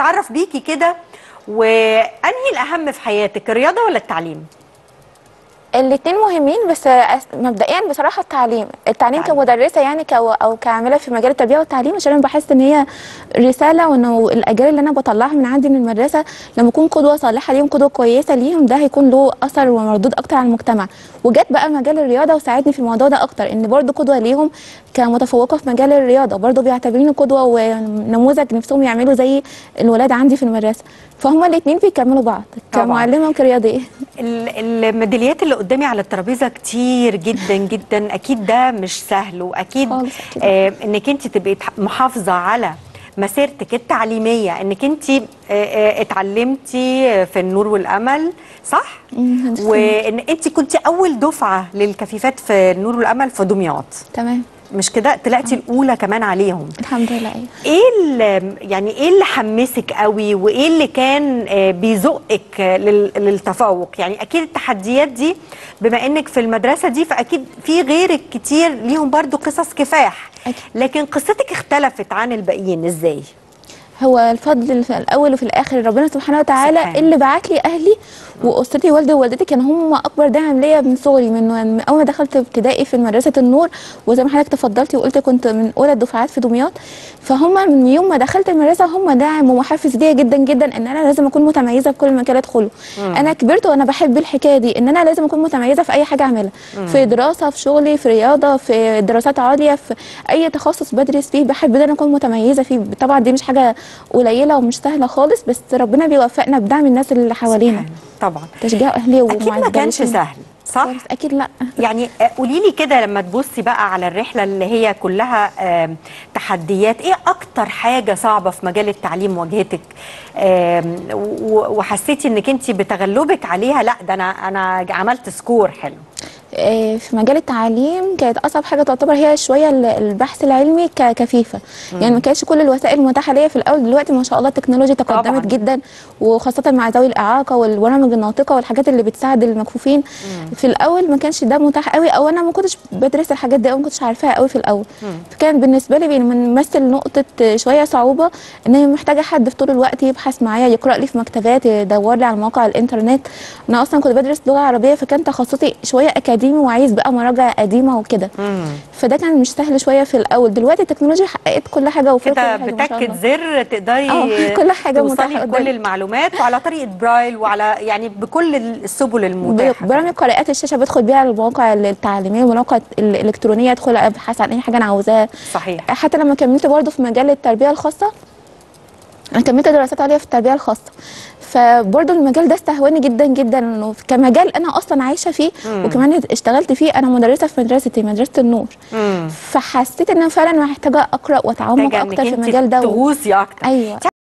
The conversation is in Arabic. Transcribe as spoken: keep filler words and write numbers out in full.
نتعرف بيكي كده، وانهي الاهم في حياتك، الرياضه ولا التعليم؟ الاثنين مهمين، بس مبدئيا بصراحه التعليم التعليم تعليم. كمدرسه يعني كو او كعامله في مجال التربيه والتعليم، عشان انا بحس ان هي رساله، وانه الاجيال اللي انا بطلعها من عندي من المدرسه لما اكون قدوه صالحه ليهم، قدوه كويسه ليهم، ده هيكون له اثر ومردود اكتر على المجتمع. وجت بقى مجال الرياضه وساعدني في الموضوع ده اكتر، ان برضو قدوه ليهم كمتفوقه في مجال الرياضه، برضو بيعتبروني قدوه ونموذج نفسهم يعملوا زي الولاد عندي في المدرسه، فهم الاثنين بيكملوا بعض كمعلمه وكرياضيه. الميداليات اللي قدامي على الترابيزه كتير جدا جدا، اكيد ده مش سهل، واكيد آه انك انت تبقي محافظه على مسيرتك التعليميه، انك انت آه آه اتعلمتي في النور والامل، صح؟ وان انت كنت اول دفعه للكفيفات في النور والامل في دمياط. تمام، مش كده؟ طلعتي الاولى كمان عليهم. الحمد لله. ايه اللي يعني ايه اللي حمسك قوي، وايه اللي كان بيزقك للتفوق؟ يعني اكيد التحديات دي، بما انك في المدرسه دي فاكيد في غيرك كتير ليهم برضو قصص كفاح، لكن قصتك اختلفت عن الباقيين ازاي؟ هو الفضل في الاول وفي الاخر ربنا سبحانه وتعالى سبحان. اللي بعت لي اهلي واسرتي، والدي ووالدتي كانوا هم اكبر داعم ليا من صغري، من اول ما دخلت ابتدائي في مدرسه النور، وزي ما حضرتك تفضلتي وقلت كنت من اولى الدفعات في دمياط، فهم من يوم ما دخلت المدرسه هم داعم ومحفز ليا جدا جدا، ان انا لازم اكون متميزه في كل مكان ادخله. انا كبرت وانا بحب الحكايه دي، ان انا لازم اكون متميزه في اي حاجه اعملها، في دراسه، في شغلي، في رياضه، في دراسات عليا، في اي تخصص بدرس فيه بحب ان انا اكون متميزه فيه. طبعا دي مش حاجه قليله ومش سهله خالص، بس ربنا بيوفقنا بدعم الناس اللي حوالينا. طبعا تشجيع اهلي اكيد ما كانش سهل، صح؟ اكيد لا. يعني قولي لي كده، لما تبصي بقى على الرحله اللي هي كلها تحديات، ايه اكتر حاجه صعبه في مجال التعليم واجهتك وحسيتي انك انت بتغلبك عليها، لا ده انا انا عملت سكور حلو؟ في مجال التعليم كانت اصعب حاجه تعتبر هي شويه البحث العلمي كفيفه، يعني ما كانتش كل الوسائل متاحه ليا في الاول. دلوقتي ما شاء الله التكنولوجيا تقدمت طبعا جدا، وخاصه مع ذوي الاعاقه والبرامج الناطقه والحاجات اللي بتساعد المكفوفين. مم. في الاول ما كانش ده متاح قوي، او انا ما كنتش بدرس الحاجات دي او ما كنتش عارفاها قوي في الاول. مم. فكان بالنسبه لي بيمثل نقطه شويه صعوبه، ان انا محتاجه حد في طول الوقت يبحث معايا، يقرا لي في مكتبات، يدور لي على مواقع الانترنت. انا اصلا كنت بدرس لغه عربيه، فكان تخصصي شويه اكاديمي وعايز بقى مراجع قديمه وكده، فده كان مش سهل شويه في الاول. دلوقتي التكنولوجيا حققت كل حاجه وفرت كده بتاكد زر تقدري كل حاجه توصلي كل المعلومات، وعلى طريقه برايل، وعلى يعني بكل السبل المتاحه. برامج قراءات الشاشه بدخل بيها على المواقع التعليميه والمواقع الالكترونيه، ادخل ابحث عن اي حاجه انا عاوزاها. صحيح. حتى لما كملت برضه في مجال التربيه الخاصه، انا كملت دراسات عليا في التربيه الخاصه، فبرضه المجال ده استهواني جدا جدا كمجال انا اصلا عايشه فيه. مم. وكمان اشتغلت فيه، انا مدرسه في مدرستي مدرسه النور. مم. فحسيت ان انا فعلا محتاجه اقرا واتعمق اكتر في المجال ده تغوصي اكتر. ايوه.